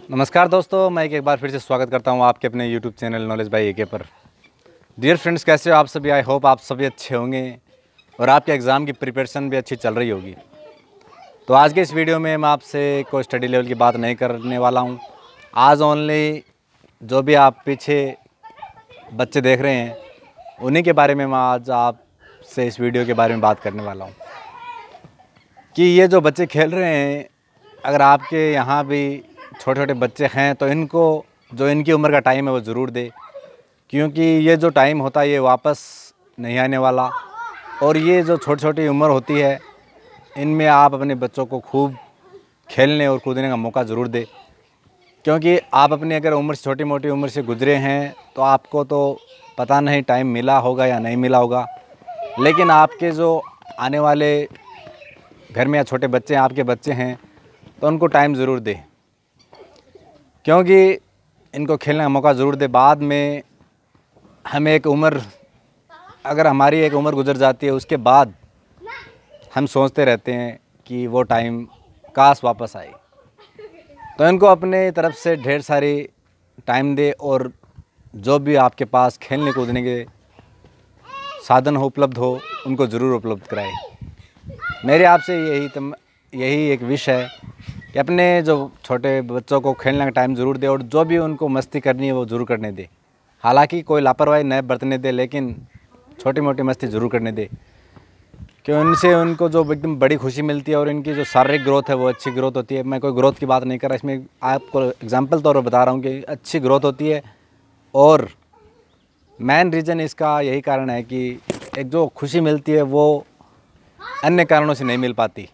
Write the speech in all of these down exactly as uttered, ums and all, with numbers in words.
नमस्कार दोस्तों, मैं एक, एक बार फिर से स्वागत करता हूं आपके अपने YouTube channel knowledge by AK पर। डियर फ्रेंड्स, कैसे हो आप सभी? आई होप आप सभी अच्छे होंगे और आपके एग्ज़ाम की प्रिपरेशन भी अच्छी चल रही होगी। तो आज के इस वीडियो में मैं आपसे कोई स्टडी लेवल की बात नहीं करने वाला हूं। आज ओनली जो भी आप पीछे बच्चे देख रहे हैं उन्हीं के बारे में मैं आज आपसे इस वीडियो के बारे में बात करने वाला हूँ कि ये जो बच्चे खेल रहे हैं, अगर आपके यहाँ भी छोटे छोटे बच्चे हैं तो इनको जो इनकी उम्र का टाइम है वो ज़रूर दे, क्योंकि ये जो टाइम होता है ये वापस नहीं आने वाला। और ये जो छोटी छोटी उम्र होती है इनमें आप अपने बच्चों को खूब खेलने और कूदने का मौका ज़रूर दे, क्योंकि आप अपनी अगर उम्र से छोटी मोटी उम्र से गुजरे हैं तो आपको तो पता नहीं टाइम मिला होगा या नहीं मिला होगा, लेकिन आपके जो आने वाले घर में या छोटे बच्चे हैं, आपके बच्चे हैं, तो उनको टाइम ज़रूर दे, क्योंकि इनको खेलने का मौका ज़रूर दे। बाद में हमें एक उम्र, अगर हमारी एक उम्र गुजर जाती है उसके बाद हम सोचते रहते हैं कि वो टाइम काश वापस आए। तो इनको अपने तरफ से ढेर सारी टाइम दे और जो भी आपके पास खेलने कूदने के साधन हो, उपलब्ध हो, उनको ज़रूर उपलब्ध कराए। मेरे आपसे यही तम यही एक विश है कि अपने जो छोटे बच्चों को खेलने का टाइम ज़रूर दे और जो भी उनको मस्ती करनी है वो ज़रूर करने दे। हालांकि कोई लापरवाही न बरतने दे, लेकिन छोटी मोटी मस्ती ज़रूर करने दे, क्योंकि उनसे उनको जो एकदम बड़ी खुशी मिलती है और इनकी जो शारीरिक ग्रोथ है वो अच्छी ग्रोथ होती है। मैं कोई ग्रोथ की बात नहीं कर रहा, इसमें आपको एग्जाम्पल तौर पर बता रहा हूँ कि अच्छी ग्रोथ होती है। और मेन रीज़न इसका यही कारण है कि एक जो खुशी मिलती है वो अन्य कारणों से नहीं मिल पाती।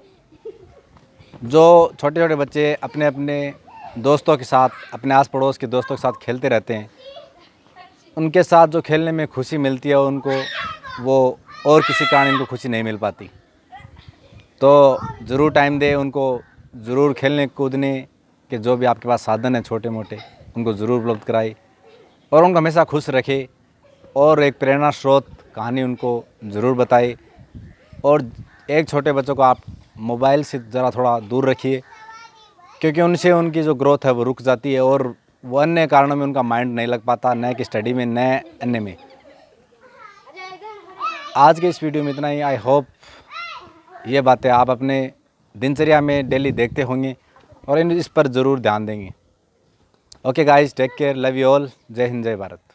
जो छोटे छोटे बच्चे अपने अपने दोस्तों के साथ, अपने आस पड़ोस के दोस्तों के साथ खेलते रहते हैं, उनके साथ जो खेलने में खुशी मिलती है उनको वो और किसी कारण इनको खुशी नहीं मिल पाती। तो ज़रूर टाइम दे उनको, ज़रूर खेलने कूदने के जो भी आपके पास साधन है छोटे मोटे उनको ज़रूर उपलब्ध कराए और उनको हमेशा खुश रखे और एक प्रेरणा स्रोत कहानी उनको ज़रूर बताए। और एक छोटे बच्चों को आप मोबाइल से ज़रा थोड़ा दूर रखिए, क्योंकि उनसे उनकी जो ग्रोथ है वो रुक जाती है और वो अन्य कारणों में उनका माइंड नहीं लग पाता, न कि स्टडी में, न अन्य में। आज के इस वीडियो में इतना ही। आई होप ये बातें आप अपने दिनचर्या में डेली देखते होंगे और इन इस पर ज़रूर ध्यान देंगे। Okay guys, take care, love you all, जय हिंद, जय भारत।